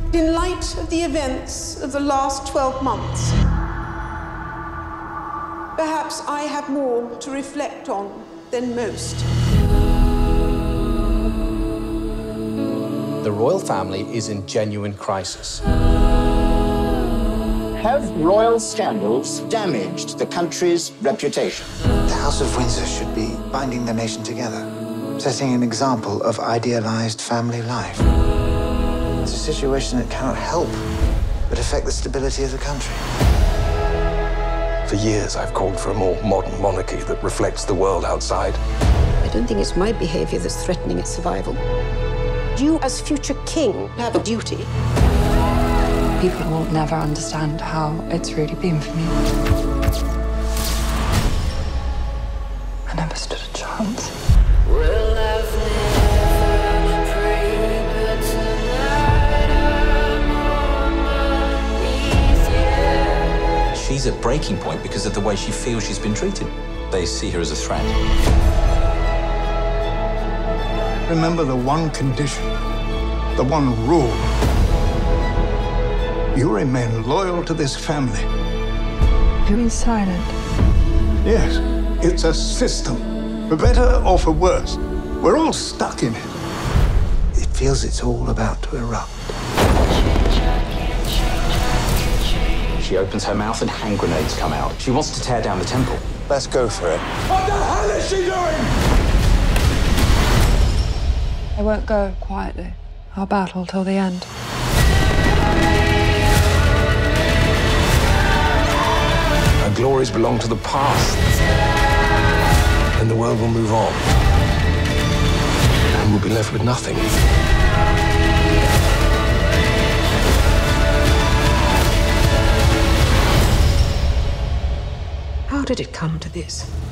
In light of the events of the last 12 months, perhaps I have more to reflect on than most. The royal family is in genuine crisis. Have royal scandals damaged the country's reputation? The House of Windsor should be binding the nation together, setting an example of idealized family life. It's a situation that cannot help but affect the stability of the country. For years, I've called for a more modern monarchy that reflects the world outside. I don't think it's my behavior that's threatening its survival. You, as future king, have a duty. People will never understand how it's really been for me. I never stood a chance. She's at breaking point because of the way she feels she's been treated. They see her as a threat. Remember the one condition, the one rule. You remain loyal to this family. You're being silent. Yes, it's a system. For better or for worse, we're all stuck in it. It feels it's all about to erupt. She opens her mouth and hand grenades come out. She wants to tear down the temple. Let's go for it. What the hell is she doing? I won't go quietly. I'll battle till the end. Our glories belong to the past. And the world will move on. And we'll be left with nothing. How did it come to this?